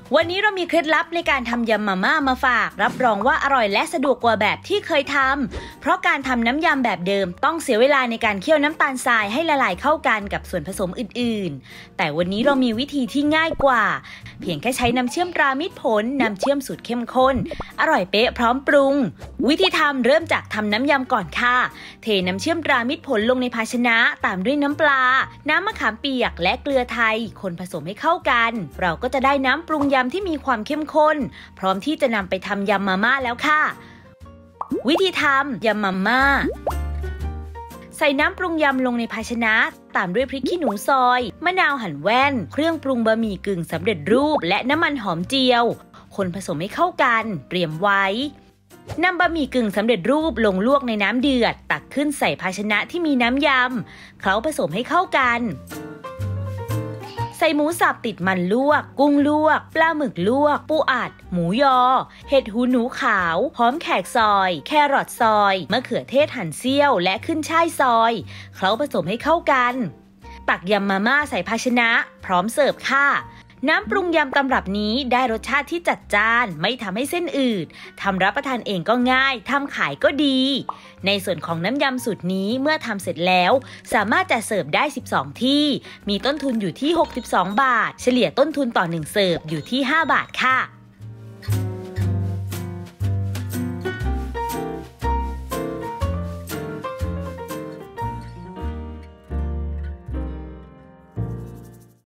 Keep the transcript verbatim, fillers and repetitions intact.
วันนี้เรามีเคล็ดลับในการทำยำมาม่ามาฝากรับรองว่าอร่อยและสะดวกกว่าแบบที่เคยทำเพราะการทำน้ำยำแบบเดิมต้องเสียเวลาในการเคี่ยวน้ำตาลทรายให้ละลายเข้ากันกับส่วนผสมอื่นๆแต่วันนี้เรามีวิธีที่ง่ายกว่าเพียงแค่ใช้น้ำเชื่อมตรามิตรผลน้ำเชื่อมสูตรเข้มข้นอร่อยเป๊ะพร้อมปรุงวิธีทำเริ่มจากทำน้ำยำก่อนค่ะเทน้ำเชื่อมตรามิตรผลลงในภาชนะตามด้วยน้ำปลาน้ำมะขามเปียกและเกลือไทยคนผสมให้เข้ากันเราก็จะได้น้ำปรุงยำที่มีความเข้มข้นพร้อมที่จะนำไปทำยำมาม่าแล้วค่ะวิธีทำยำมาม่าใส่น้ำปรุงยำลงในภาชนะตามด้วยพริกขี้หนูซอยมะนาวหั่นแว่นเครื่องปรุงบะหมี่กึ่งสำเร็จรูปและน้ำมันหอมเจียวคนผสมให้เข้ากันเตรียมไว้นำบะหมี่กึ่งสำเร็จรูปลงลวกในน้ำเดือดตักขึ้นใส่ภาชนะที่มีน้ำยำเคล้าผสมให้เข้ากันใส่หมูสับติดมันลวกกุ้งลวกปลาหมึกลวกปูอัดหมูยอเห็ดหูหนูขาวหอมแขกซอยแครอทซอยมะเขือเทศหั่นเสี้ยวและขึ้นฉ่ายซอยเคล้าผสมให้เข้ากันตักยำมาม่าใส่ภาชนะพร้อมเสิร์ฟค่ะน้ำปรุงยำตำรับนี้ได้รสชาติที่จัดจ้านไม่ทำให้เส้นอืดทำรับประทานเองก็ง่ายทำขายก็ดีในส่วนของน้ำยำสูตรนี้เมื่อทำเสร็จแล้วสามารถจัดเสิร์ฟได้สิบสองที่มีต้นทุนอยู่ที่หกสิบสองบาทเฉลี่ยต้นทุนต่อหนึ่งเสิร์ฟอยู่ที่ห้าบาทค่ะ